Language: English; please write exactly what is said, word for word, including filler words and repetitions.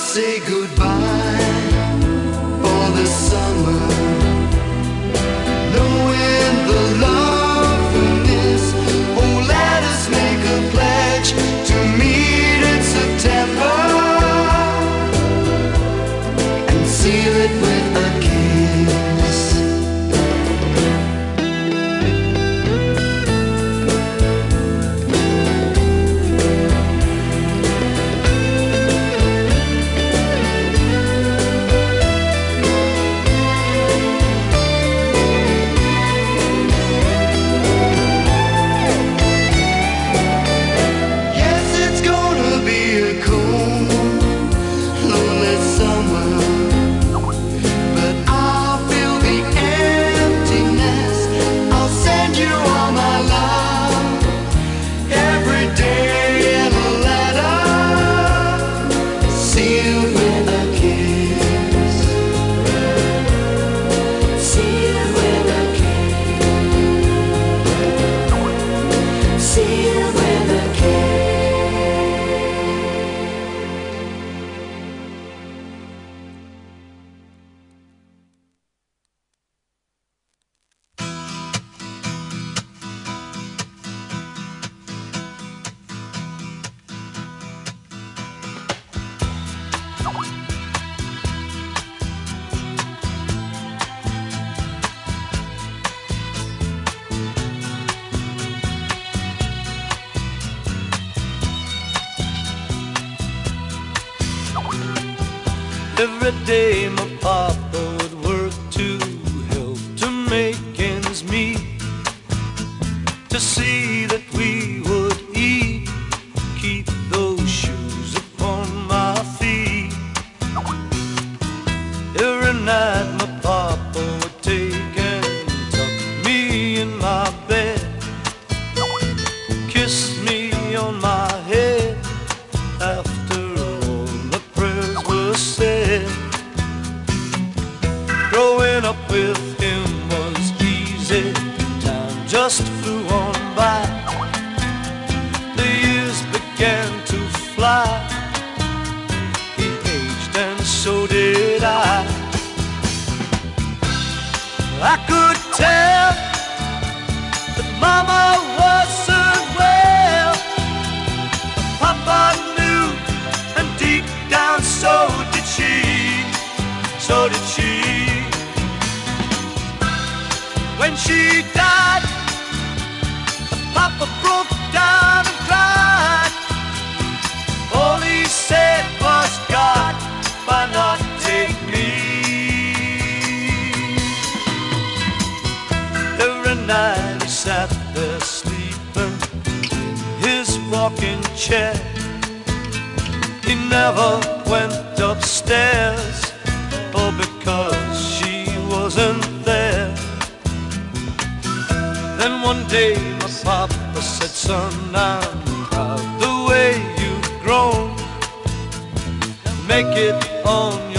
say goodbye for the summer, knowing the love we miss. Oh, let us make a pledge to meet in September and seal it with a kiss. Every day my papa would work to help to make ends meet, to see that we would eat, keep those shoes upon my feet. Every night my papa would take and tuck me in my bed, kiss me on my head after all the prayers were said. Growing up with him was easy, time just flew on by. The years began to fly, he aged and so did I. I could tell that Mama wasn't well, Papa knew, and deep down so did she, so did she. When she died, Papa broke down and cried. All he said was, God, why not take me? Every night he sat there sleeping in his rocking chair. He never went upstairs, oh, because she wasn't there. Then one day my papa said, son, I'm proud the way you've grown. Make it on